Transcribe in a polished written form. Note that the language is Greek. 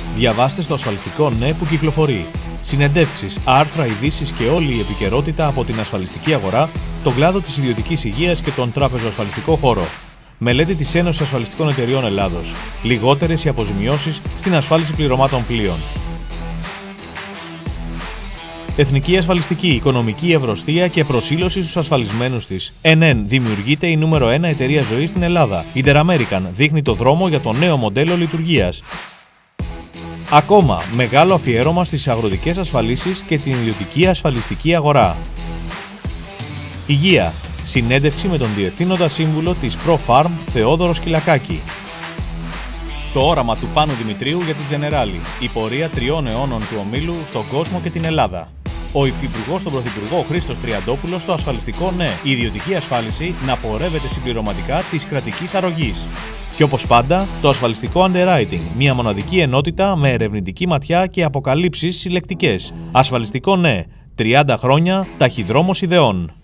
Διαβάστε στο ασφαλιστικό ναι που κυκλοφορεί. Συνεντεύξεις, άρθρα, ειδήσεις και όλη η επικαιρότητα από την ασφαλιστική αγορά, τον κλάδο της ιδιωτικής υγείας και τον τραπεζοασφαλιστικό χώρο. Μελέτη της Ένωσης Ασφαλιστικών Εταιριών Ελλάδος. Λιγότερες οι αποζημιώσεις στην ασφάλιση πληρωμάτων πλοίων. Εθνική Ασφαλιστική, Οικονομική Ευρωστία και προσήλωση στους ασφαλισμένους της. ΕΝΕΝ δημιουργείται η νούμερο 1 εταιρεία ζωής στην Ελλάδα. Interamerican δείχνει το δρόμο για το νέο μοντέλο λειτουργίας. Ακόμα, μεγάλο αφιέρωμα στις αγροτικές ασφαλίσεις και την ιδιωτική ασφαλιστική αγορά. Υγεία. Συνέντευξη με τον Διευθύνοντα Σύμβουλο της ProFarm, Θεόδωρο Σκυλακάκη. Το όραμα του Πάνου Δημητρίου για την Generali. Η πορεία 3 αιώνων του ομίλου στον κόσμο και την Ελλάδα. Ο Υφυπουργός στον Πρωθυπουργό Χρήστος Τριαντόπουλος στο ασφαλιστικό ναι. Η ιδιωτική ασφάλιση να πορεύεται συμπληρωματικά της κρατικής αρρωγής. Και όπως πάντα, το ασφαλιστικό underwriting. Μια μοναδική ενότητα με ερευνητική ματιά και αποκαλύψεις συλλεκτικές. Ασφαλιστικό ναι. 30 χρόνια ταχυδρόμος ιδεών.